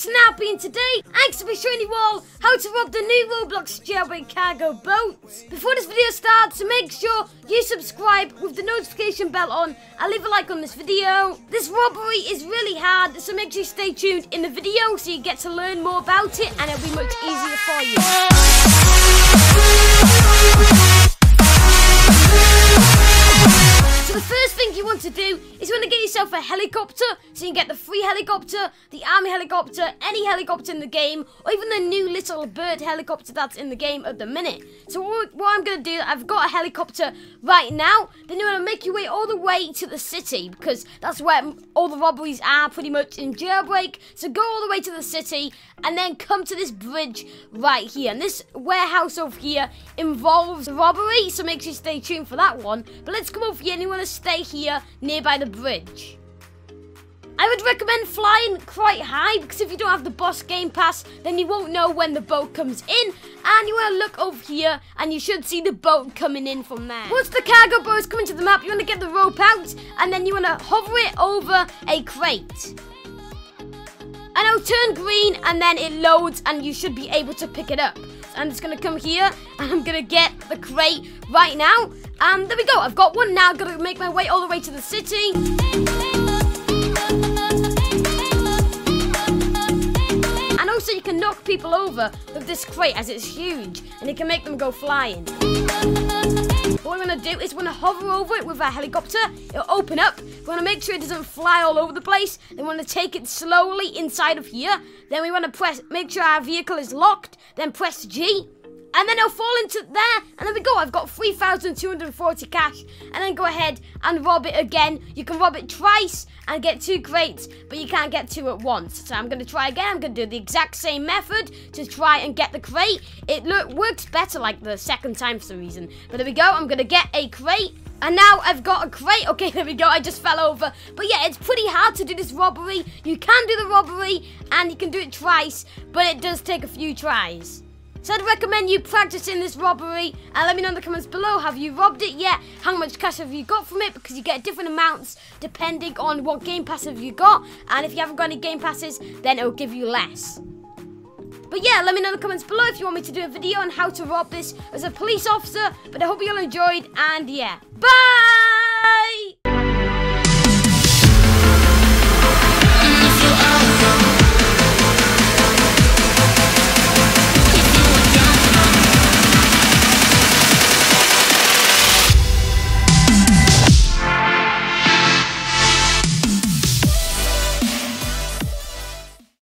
Snappy, and today I'm going to be showing you all how to rob the new Roblox Jailbreak cargo boats. Before this video starts, so make sure you subscribe with the notification bell on and leave a like on this video. This robbery is really hard, so make sure you stay tuned in the video so you get to learn more about it and it'll be much easier for you. So the first thing you want to do is you want to get yourself a helicopter, so you can get the free helicopter, the army helicopter, any helicopter in the game, or even the new little bird helicopter that's in the game at the minute. So what I'm going to do, I've got a helicopter right now. Then you want to make your way all the way to the city, because that's where all the robberies are pretty much in Jailbreak. So go all the way to the city, and then come to this bridge right here. And this warehouse over here involves robbery, so make sure you stay tuned for that one. But let's come over here, and you want to stay here nearby the bridge. I would recommend flying quite high, because if you don't have the boss game pass, then you won't know when the boat comes in. And you want to look over here, and you should see the boat coming in from there. Once the cargo boat is coming to the map, you want to get the rope out, and then you want to hover it over a crate. And it'll turn green, and then it loads, and you should be able to pick it up. So I'm just going to come here, and I'm going to get the crate right now. And there we go, I've got one now. I'm going to make my way all the way to the city. And also you can knock people over with this crate, as it's huge, and it can make them go flying. What we're going to do is we're going to hover over it with our helicopter. It'll open up. We want to make sure it doesn't fly all over the place. Then we want to take it slowly inside of here. Then we want to make sure our vehicle is locked. Then press G. And then it'll fall into there. And there we go. I've got 3,240 cash. And then go ahead and rob it again. You can rob it twice and get 2 crates, but you can't get 2 at once. So I'm going to try again. I'm going to do the exact same method to try and get the crate. It works better like the second time for some reason. But there we go. I'm going to get a crate. And now I've got a crate. Okay, there we go. I just fell over. But yeah, it's pretty hard to do this robbery. You can do the robbery and you can do it twice, but it does take a few tries. So I'd recommend you practicing this robbery, and let me know in the comments below, have you robbed it yet? How much cash have you got from it? Because you get different amounts depending on what game pass have you got, and if you haven't got any game passes, then it'll give you less. But yeah, let me know in the comments below if you want me to do a video on how to rob this as a police officer, but I hope you all enjoyed, and yeah, bye!